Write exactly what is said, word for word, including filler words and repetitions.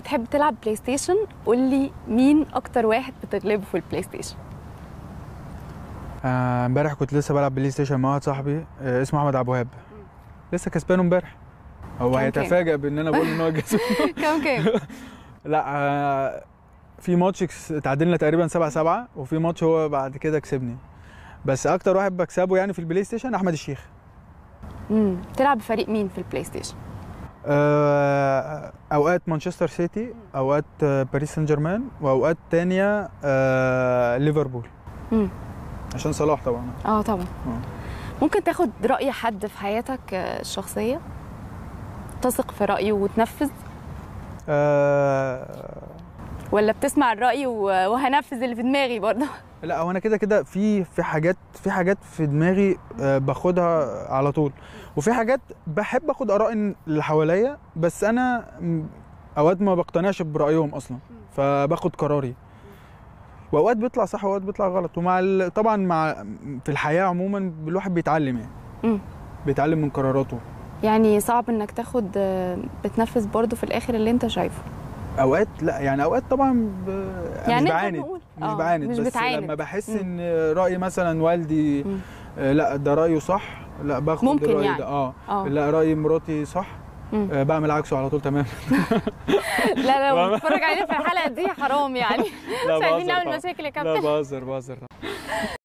بتحب تلعب بلاي ستيشن، قول لي مين اكتر واحد بتغلبه في البلاي ستيشن؟ امبارح آه كنت لسه بلعب بلاي ستيشن مع واحد صاحبي آه اسمه احمد عبد الوهاب، لسه كسبانه امبارح. هو هيتفاجئ بان انا بقول ان هو كسب. كام كام؟ لا آه في ماتش تعادلنا تقريبا سبعة سبعة، وفي ماتش هو بعد كده كسبني. بس اكتر واحد بكسبه يعني في البلاي ستيشن احمد الشيخ. امم تلعب بفريق مين في البلاي ستيشن؟ آه اوقات مانشستر سيتي، اوقات باريس سان جيرمان، واوقات تانية آه ليفربول. امم عشان صلاح طبعا. اه طبعا. أوه. ممكن تاخد رأي حد في حياتك الشخصية؟ تثق في رأيه وتنفذ؟ آه ولا بتسمع الرأي وهنفذ اللي في دماغي برضه؟ لا هو انا كده كده في في حاجات في حاجات في دماغي باخدها على طول، وفي حاجات بحب اخد اراء اللي حواليا، بس انا اوقات ما بقتنعش برايهم اصلا فباخد قراري، واوقات بيطلع صح واوقات بيطلع غلط. ومع طبعا مع في الحياه عموما الواحد بيتعلم يعني م. بيتعلم من قراراته. يعني صعب انك تاخد بتنفذ برضه في الاخر اللي انت شايفه؟ اوقات لا يعني اوقات طبعا ب... يعني مش بعاند مش بعاند مش بس بتعاند. لما بحس م. ان راي مثلا والدي م. لا ده رايه صح، لا باخد ممكن الراي يعني. ده اه أوه. لا راي مراتي صح، آه بعمل عكسه على طول تمام. لا لو بتتفرج علينا في الحلقه دي حرام يعني. مش عايزين نعمل مشاكل يا كابتن. لا بهزر بهزر.